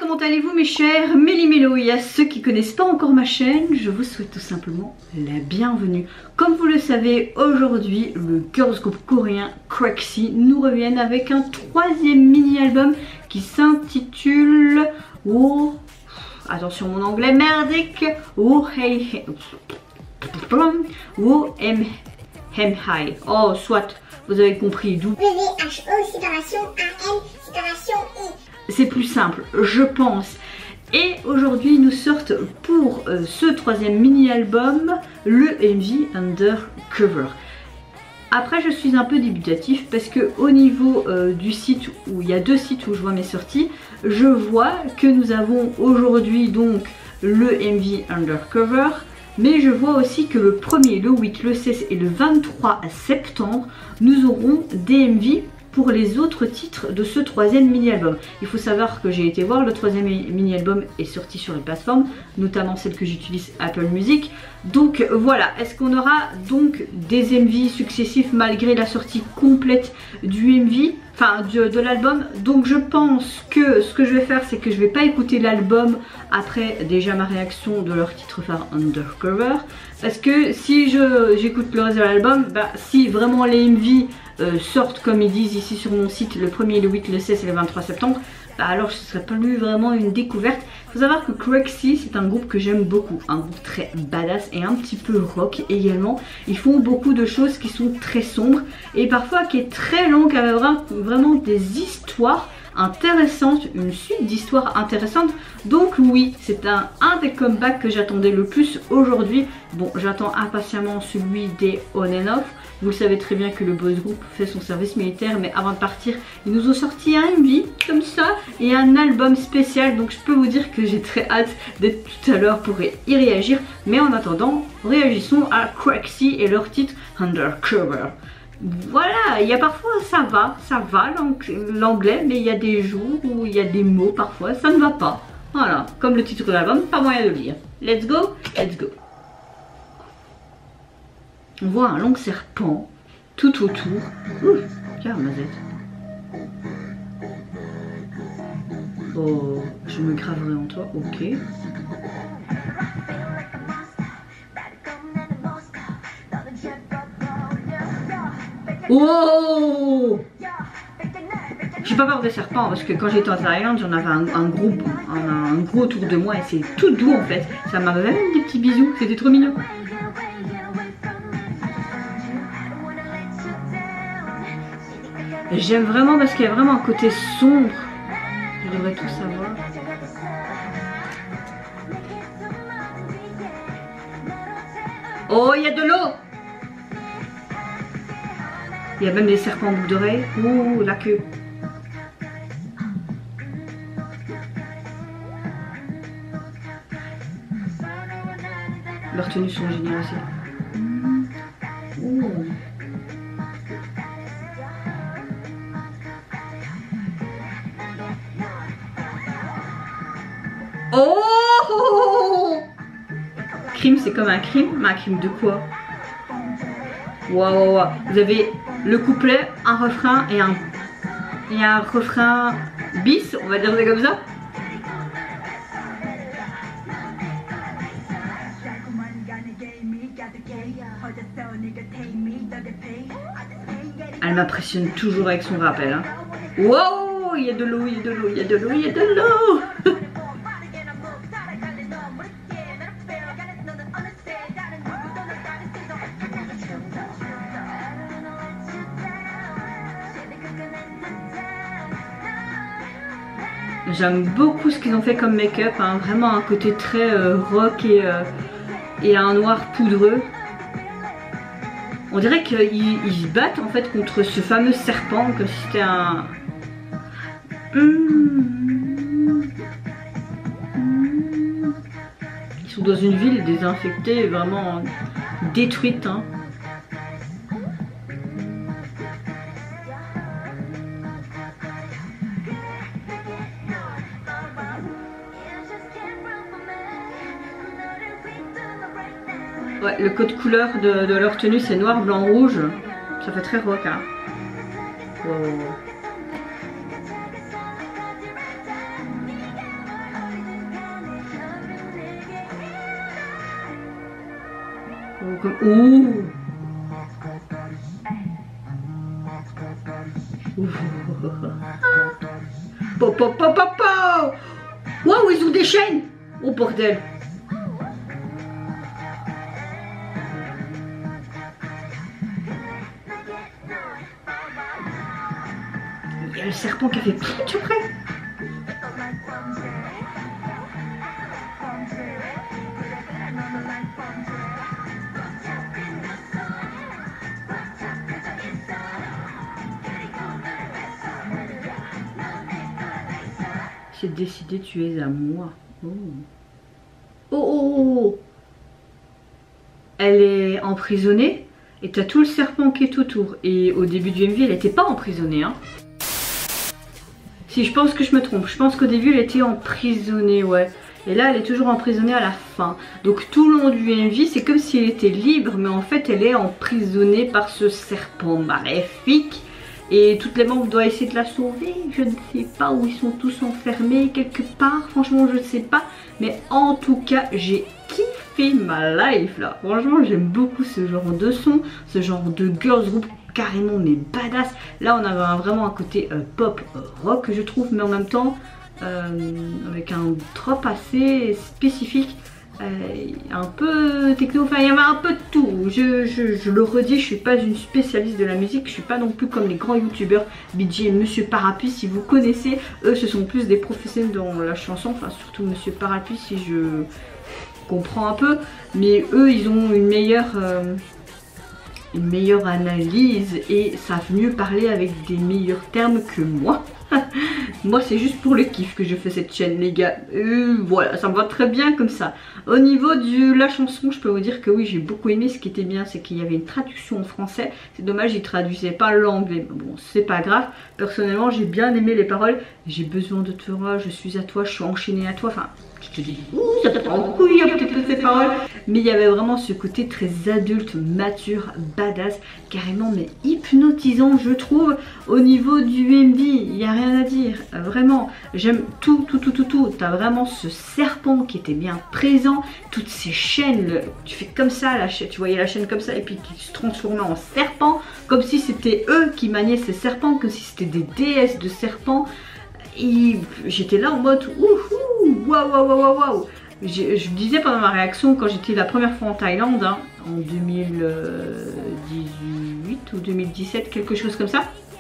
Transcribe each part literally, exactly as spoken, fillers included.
comment allez-vous mes chers Méli-Mélo? Et à ceux qui ne connaissent pas encore ma chaîne, je vous souhaite tout simplement la bienvenue. Comme vous le savez, aujourd'hui, le girls group coréen Crazy nous reviennent avec un troisième mini-album qui s'intitule Oh... Attention mon anglais merdique. Oh hey hey. Oh M Hem High. Oh soit, vous avez compris d'où. W H O séparation A M séparation I. C'est plus simple, je pense. Et aujourd'hui, ils nous sortent pour euh, ce troisième mini-album le M V Undercover. Après, je suis un peu dubitatif parce que au niveau euh, du site, où il y a deux sites où je vois mes sorties, je vois que nous avons aujourd'hui donc le M V Undercover, mais je vois aussi que le premier, le huit, le seize et le vingt-trois septembre, nous aurons des M V pour les autres titres de ce troisième mini-album. Il faut savoir que j'ai été voir, le troisième mini-album est sorti sur les plateformes, notamment celle que j'utilise, Apple Music. Donc voilà, est-ce qu'on aura donc des M V successifs malgré la sortie complète du M V, enfin de, de l'album? Donc je pense que ce que je vais faire, c'est que je vais pas écouter l'album après déjà ma réaction de leur titre phare Undercover. Parce que si j'écoute le reste de l'album, bah, si vraiment les M V euh, sortent comme ils disent ici sur mon site le premier, le huit, le seize et le vingt-trois septembre, bah alors ce serait pas lui vraiment une découverte. Il faut savoir que Crazy, c'est un groupe que j'aime beaucoup, un groupe très badass et un petit peu rock également. Ils font beaucoup de choses qui sont très sombres et parfois qui est très long, qui avait vraiment des histoires intéressante, une suite d'histoires intéressantes. Donc oui, c'est un, un des comebacks que j'attendais le plus aujourd'hui. Bon, j'attends impatiemment celui des On and Off. Vous le savez très bien que le boys group fait son service militaire, mais avant de partir, ils nous ont sorti un M V comme ça et un album spécial. Donc je peux vous dire que j'ai très hâte d'être tout à l'heure pour y réagir. Mais en attendant, réagissons à Crazy et leur titre Undercover. Voilà, il y a parfois ça va, ça va l'anglais, mais il y a des jours où il y a des mots parfois, ça ne va pas. Voilà, comme le titre de l'album, pas moyen de le lire. Let's go, let's go. On voit un long serpent tout autour. Ouh, tiens, Mazette. Oh, je me graverai en toi, ok. Oh! J'ai pas peur des serpents parce que quand j'étais en Thaïlande, j'en avais un, un gros un, un gros autour de moi et c'est tout doux en fait. Ça m'a même des petits bisous, c'était trop mignon. J'aime vraiment parce qu'il y a vraiment un côté sombre. Je devrais tout savoir. Oh, il y a de l'eau! Il y a même des serpents en boucle d'oreille. Ouh, la queue. Leurs tenues sont géniales aussi. Ouh. Oh! Crime, c'est comme un crime. Mais un crime de quoi? Waouh, wow, wow. Vous avez le couplet, un refrain et un, et un refrain bis, on va dire ça comme ça. Elle m'impressionne toujours avec son rappel. Hein. Wow, il y a de l'eau, il y a de l'eau, il y a de l'eau, il y a de l'eau. J'aime beaucoup ce qu'ils ont fait comme make-up, hein. Vraiment un côté très euh, rock et, euh, et un noir poudreux. On dirait qu'ils ils se battent en fait contre ce fameux serpent, comme si c'était un... Mmh. Ils sont dans une ville désinfectée, vraiment détruite. Hein. Ouais, le code couleur de, de leur tenue c'est noir, blanc, rouge. Ça fait très rock. Hein. Wow. comme... Ouh. Po, po, po, po, po. Waouh, ils ont des chaînes. Oh bordel. Il y a le serpent qui a fait pfff après. J'ai décidé, tu es à moi. Oh. Oh, oh, oh. Elle est emprisonnée et t'as tout le serpent qui est autour. Et au début du M V, elle n'était pas emprisonnée. Hein. Si, je pense que je me trompe. Je pense qu'au début, elle était emprisonnée, ouais. Et là, elle est toujours emprisonnée à la fin. Donc tout le long du M V, c'est comme si elle était libre, mais en fait, elle est emprisonnée par ce serpent maléfique. Et toutes les membres doivent essayer de la sauver. Je ne sais pas où ils sont tous enfermés, quelque part. Franchement, je ne sais pas. Mais en tout cas, j'ai kiffé ma life là. Franchement, j'aime beaucoup ce genre de son, ce genre de girls group carrément mais badass. Là, on avait un, vraiment un côté euh, pop euh, rock, je trouve, mais en même temps euh, avec un drop assez spécifique. Euh, un peu techno, enfin il y avait un peu de tout. Je, je, je le redis, je suis pas une spécialiste de la musique, je suis pas non plus comme les grands youtubeurs B J et Monsieur Parapluie. Si vous connaissez, eux ce sont plus des professionnels dans la chanson, enfin surtout Monsieur Parapluie si je comprends un peu, mais eux ils ont une meilleure euh, une meilleure analyse et savent mieux parler avec des meilleurs termes que moi. Moi c'est juste pour le kiff que je fais cette chaîne les gars, euh, voilà ça me va très bien comme ça. Au niveau de la chanson je peux vous dire que oui j'ai beaucoup aimé. Ce qui était bien c'est qu'il y avait une traduction en français, c'est dommage ils traduisaient pas l'anglais, bon c'est pas grave. Personnellement j'ai bien aimé les paroles, j'ai besoin de toi, je suis à toi, je suis enchaînée à toi, enfin je te dis ouh ça te prend en couille un petit peu ces paroles. Mais il y avait vraiment ce côté très adulte, mature, badass, carrément mais hypnotisant je trouve. Au niveau du M V il n'y a rien à dire, vraiment j'aime tout tout tout tout tout. T'as vraiment ce serpent qui était bien présent, toutes ces chaînes, le, tu fais comme ça la chaîne, tu voyais la chaîne comme ça et puis qui se transformait en serpent, comme si c'était eux qui maniaient ces serpents, comme si c'était des déesses de serpents. Et j'étais là en mode wouhou, waouh waouh waouh waouh. Je, je disais pendant ma réaction quand j'étais la première fois en Thaïlande, hein, en deux mille dix-huit ou deux mille dix-sept, quelque chose comme ça.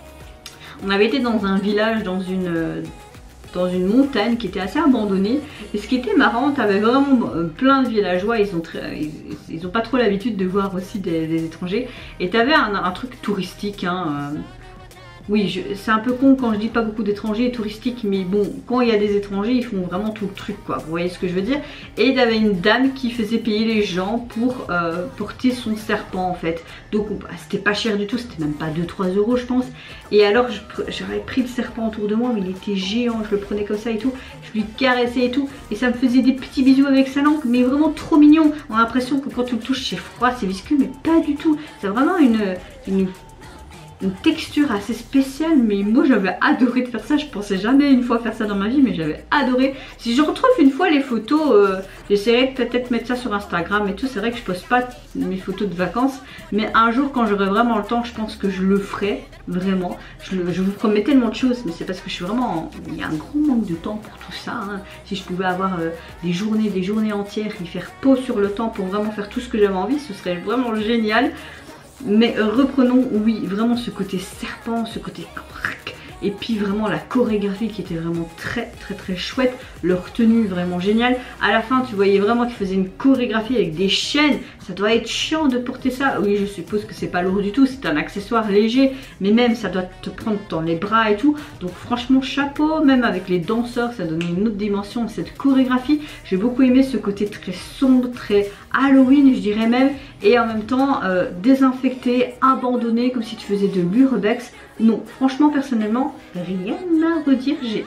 On avait été dans un village, dans une, dans une montagne qui était assez abandonnée. Et ce qui était marrant, t'avais vraiment plein de villageois, ils ont, très, ils, ils ont pas trop l'habitude de voir aussi des, des étrangers. Et t'avais un, un truc touristique, hein, euh, oui, c'est un peu con quand je dis pas beaucoup d'étrangers touristiques, mais bon, quand il y a des étrangers, ils font vraiment tout le truc, quoi. Vous voyez ce que je veux dire? Et il y avait une dame qui faisait payer les gens pour euh, porter son serpent, en fait. Donc, bah, c'était pas cher du tout, c'était même pas deux trois euros, je pense. Et alors, j'avais pris le serpent autour de moi, mais il était géant, je le prenais comme ça et tout. Je lui caressais et tout, et ça me faisait des petits bisous avec sa langue, mais vraiment trop mignon. On a l'impression que quand tu le touches, c'est froid, c'est visqueux, mais pas du tout. C'est vraiment une... une une texture assez spéciale, mais moi j'avais adoré de faire ça. Je pensais jamais une fois faire ça dans ma vie, mais j'avais adoré. Si je retrouve une fois les photos, euh, j'essaierai de peut-être mettre ça sur Instagram et tout. C'est vrai que je poste pas mes photos de vacances, mais un jour quand j'aurai vraiment le temps, je pense que je le ferai vraiment. Je, le, je vous promets tellement de choses, mais c'est parce que je suis vraiment en... il y a un gros manque de temps pour tout ça, hein. Si je pouvais avoir euh, des journées des journées entières et faire pause sur le temps pour vraiment faire tout ce que j'avais envie, ce serait vraiment génial. Mais reprenons, oui, vraiment ce côté serpent, ce côté... Et puis vraiment la chorégraphie qui était vraiment très très très chouette. Leur tenue vraiment géniale. À la fin tu voyais vraiment qu'ils faisaient une chorégraphie avec des chaînes. Ça doit être chiant de porter ça. Oui, je suppose que c'est pas lourd du tout, c'est un accessoire léger. Mais même ça doit te prendre dans les bras et tout. Donc franchement chapeau, même avec les danseurs ça donnait une autre dimension cette chorégraphie. J'ai beaucoup aimé ce côté très sombre, très Halloween je dirais même. Et en même temps euh, désinfecté, abandonné, comme si tu faisais de l'urbex. Non, franchement personnellement, rien à redire, j'ai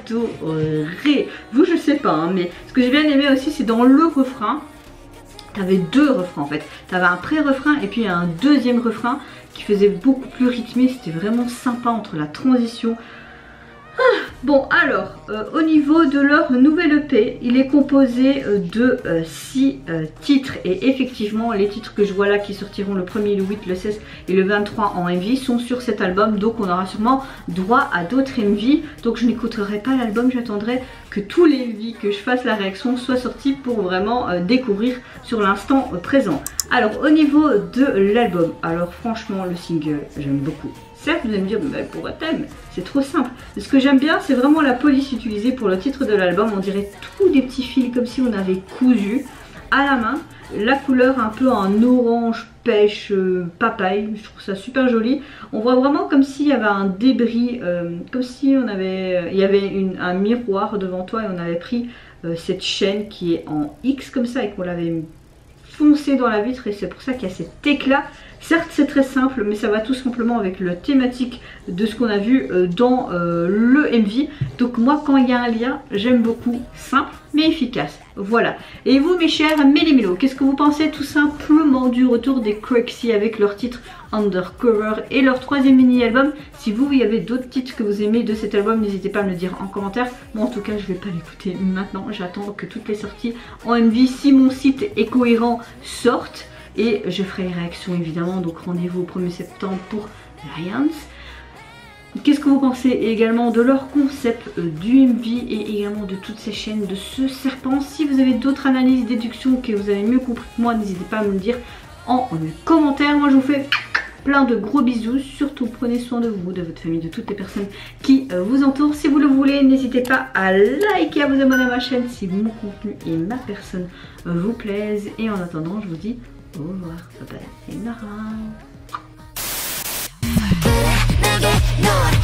adoré. Vous je sais pas, hein, mais ce que j'ai bien aimé aussi c'est dans le refrain. T'avais deux refrains en fait. T'avais un pré-refrain et puis un deuxième refrain qui faisait beaucoup plus rythmé. C'était vraiment sympa entre la transition. Ah, Bon alors, euh, au niveau de leur nouvelle E P, il est composé euh, de six euh, euh, titres. Et effectivement, les titres que je vois là qui sortiront le premier, le huit, le seize et le vingt-trois en M V sont sur cet album. Donc on aura sûrement droit à d'autres M V. Donc je n'écouterai pas l'album, j'attendrai que tous les M V que je fasse la réaction soient sortis pour vraiment euh, découvrir sur l'instant euh, présent. Alors au niveau de l'album, alors franchement le single j'aime beaucoup. Certes, vous allez me dire, mais pourquoi t'aimes? C'est trop simple. Ce que j'aime bien, c'est vraiment la police utilisée pour le titre de l'album. On dirait tous des petits fils comme si on avait cousu à la main. La couleur un peu en orange pêche euh, papaye, je trouve ça super joli. On voit vraiment comme s'il y avait un débris, euh, comme si on avait, euh, il y avait une, un miroir devant toi et on avait pris euh, cette chaîne qui est en X comme ça et qu'on l'avait foncé dans la vitre et c'est pour ça qu'il y a cet éclat. Certes c'est très simple mais ça va tout simplement avec la thématique de ce qu'on a vu dans euh, le M V. Donc moi quand il y a un lien j'aime beaucoup, simple mais efficace. Voilà. Et vous mes chers méli-mélo, qu'est-ce que vous pensez tout simplement du retour des Crazy avec leur titre Undercover et leur troisième mini-album? Si vous, il y avait d'autres titres que vous aimez de cet album, n'hésitez pas à me le dire en commentaire. Moi en tout cas je vais pas l'écouter maintenant, j'attends que toutes les sorties en M V, si mon site est cohérent, sortent. Et je ferai les réactions évidemment, donc rendez-vous au premier septembre pour Lions. Qu'est-ce que vous pensez également de leur concept euh, du M V et également de toutes ces chaînes, de ce serpent? Si vous avez d'autres analyses, déductions que vous avez mieux compris que moi, n'hésitez pas à me le dire en commentaire. Moi je vous fais plein de gros bisous, surtout prenez soin de vous, de votre famille, de toutes les personnes qui euh, vous entourent. Si vous le voulez, n'hésitez pas à liker, à vous abonner à ma chaîne si mon contenu et ma personne euh, vous plaisent. Et en attendant, je vous dis au revoir, bye bye et Nara.